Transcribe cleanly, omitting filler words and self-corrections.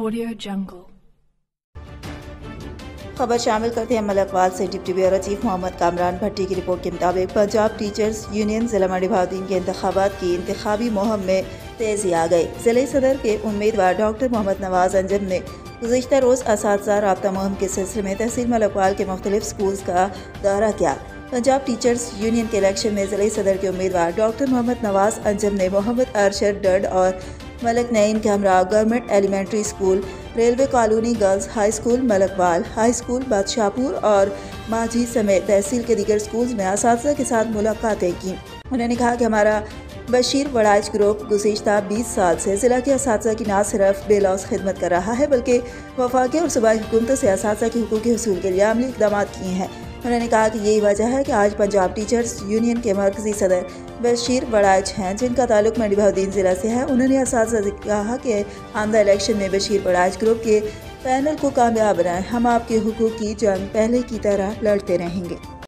Audio Jungle। खबर शामिल करते हैं मलकवाल से deputy bureau chief Mohammad Kamran Bhatti की रिपोर्ट के मुताबिक पंजाब टीचर्स यूनियन जिला मंडी बहाउद्दीन के इंतखाबात की इंतखाबी मुहिम में तेजी आ गई। जिले सदर के उम्मीदवार डॉक्टर मोहम्मद नवाज अंजम ने गुज़िश्ता रोज़ असातिज़ा राब्ता मुहिम के सिलसिले में तहसील मलकवाल के मुख्तलिफ स्कूल्स का दौरा किया। पंजाब टीचर्स यूनियन के इलेक्शन में जिले सदर के उम्मीदवार डॉक्टर मोहम्मद नवाज अंजम ने मोहम्मद अरशद डड और मलक नईम के हमरा government elementary school, railway colony girls high school Malakwal, high school Badshahpur और माझी समेत तहसील के दीगर स्कूल्स में असातिज़ा के साथ मुलाकातें की। उन्होंने कहा कि हमारा बशीर वड़ाइच ग्रुप गुज़िश्ता 20 साल से ज़िला के असातिज़ा की न सिर्फ बेलौस खिदमत कर रहा है बल्कि वफाकी और सूबाई हुकूमतों से असातिज़ा के हुकूक़ के हसूल के लिए अमली इक़दाम किए हैं। उन्होंने कहा कि यही वजह है कि आज पंजाब टीचर्स यूनियन के मरकज़ी सदर बशीर वड़ाइच हैं, जिनका ताल्लुक मंडी बहाउद्दीन ज़िला से है। उन्होंने असातिज़ा से कहा कि आमदा इलेक्शन में बशीर वड़ाइच ग्रुप के पैनल को कामयाब बनाएं। हम आपके हुकूक़ की जंग पहले की तरह लड़ते रहेंगे।